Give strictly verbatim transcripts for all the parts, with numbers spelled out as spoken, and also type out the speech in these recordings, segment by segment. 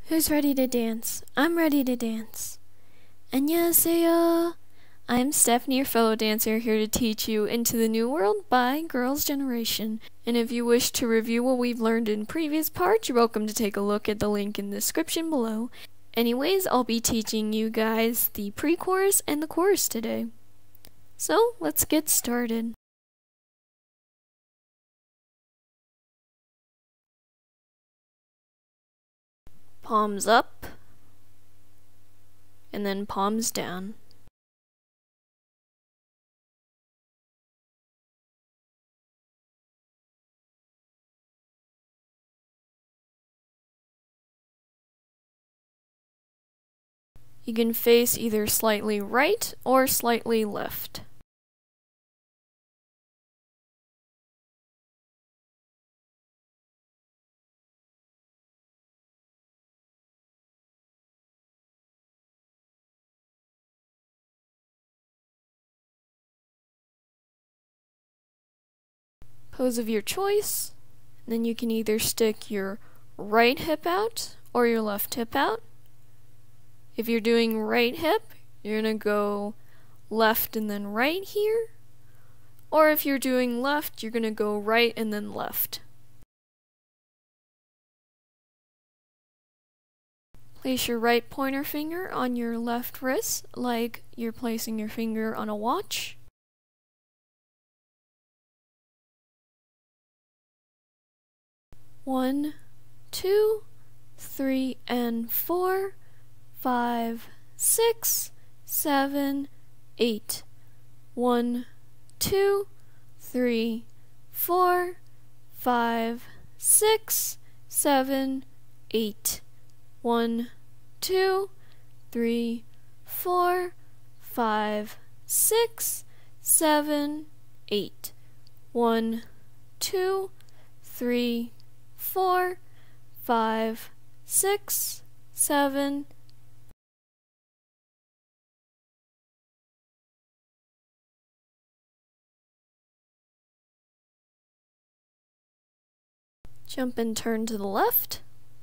Who's ready to dance? I'm ready to dance. Annyeonghaseyo! I'm Stephanie, your fellow dancer, here to teach you Into the New World by Girls' Generation. And if you wish to review what we've learned in previous parts, you're welcome to take a look at the link in the description below. Anyways, I'll be teaching you guys the pre-chorus and the chorus today. So, let's get started. Palms up, and then palms down. You can face either slightly right or slightly left. Pose of your choice. Then you can either stick your right hip out or your left hip out. If you're doing right hip, you're going to go left and then right here. Or if you're doing left, you're going to go right and then left. Place your right pointer finger on your left wrist like you're placing your finger on a watch. One, two, three, and four, five, six, seven, eight. One, two, three, four, five, six, seven, eight. One, two, three, four, five, six, seven, eight. One, two, three, four, five, six, seven. Jump and turn to the left.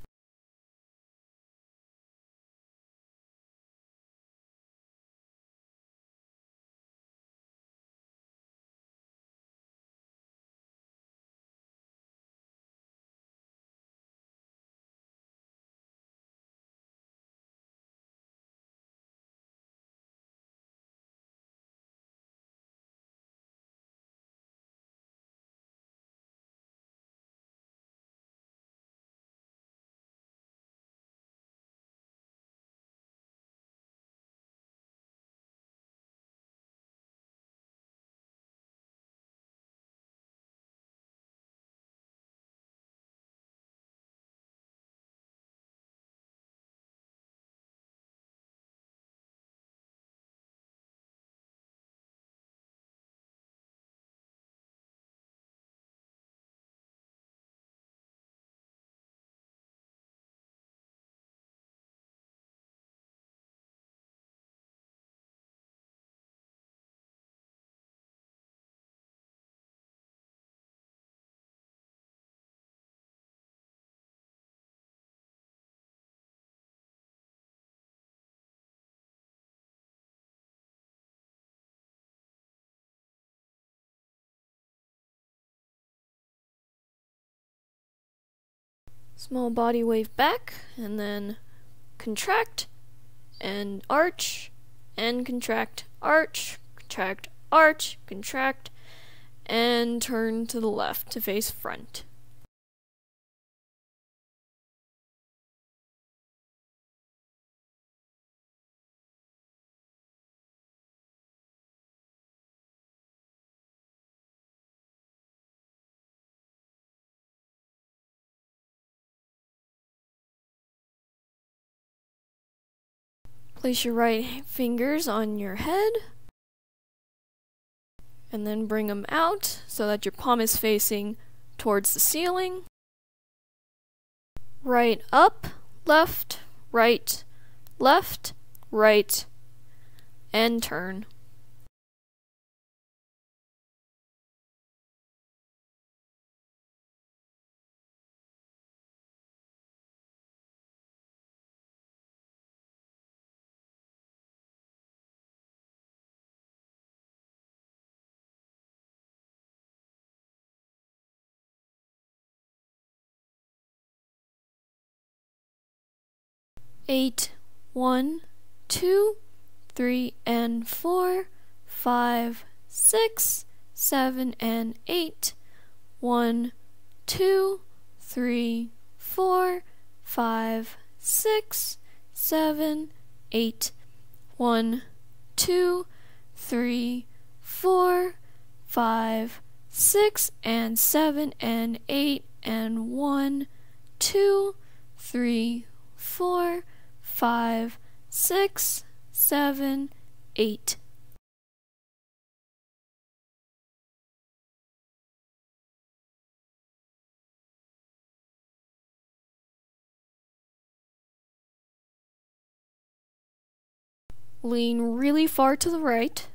Small body wave back, and then contract, and arch, and contract, arch, contract, arch, contract, and turn to the left to face front. Place your right fingers on your head, and then bring them out so that your palm is facing towards the ceiling. Right up, left, right, left, right, and turn. eight, one, two, three, and four, five, six, seven, and eight, one, two, three, four, five, six, seven, eight, one, two, three, four, five, six, and seven, and eight, and one, two, three, four, five, six, seven, eight. Lean really far to the right.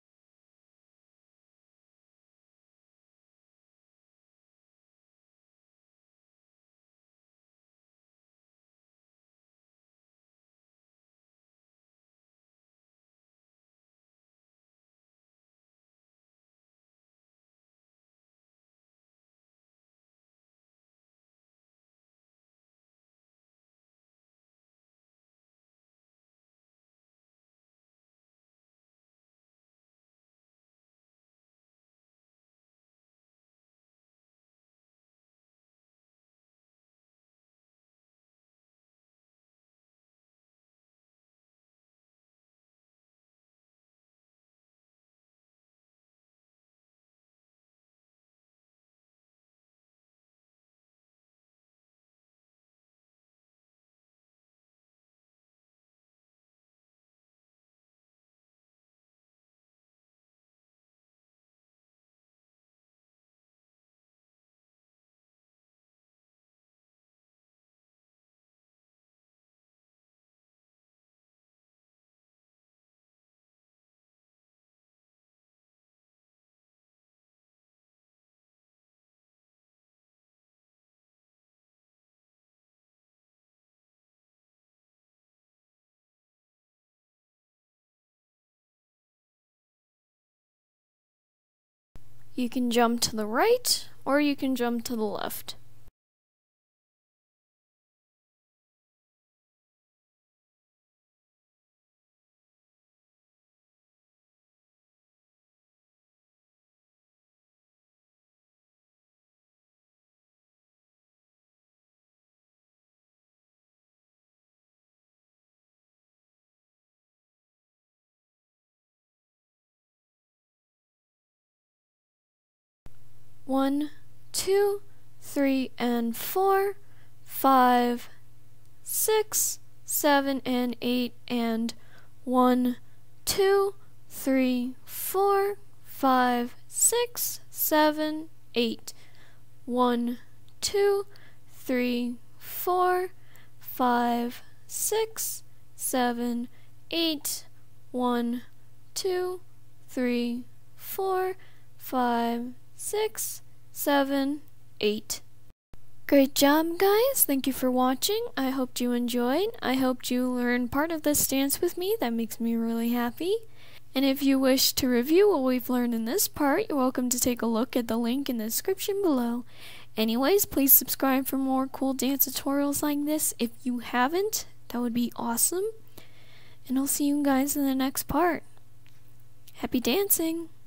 You can jump to the right, or you can jump to the left. One, two, three, and four, five, six, seven, and eight, and one, two, three, four, five, six, seven, eight, one, two, three, four, five, six, seven, eight, one, two, three, four, five, six, seven, eight. Great job, guys. Thank you for watching. I hoped you enjoyed. I hoped you learned part of this dance with me. That makes me really happy. And if you wish to review what we've learned in this part, you're welcome to take a look at the link in the description below. Anyways, please subscribe for more cool dance tutorials like this. If you haven't, that would be awesome. And I'll see you guys in the next part. Happy dancing!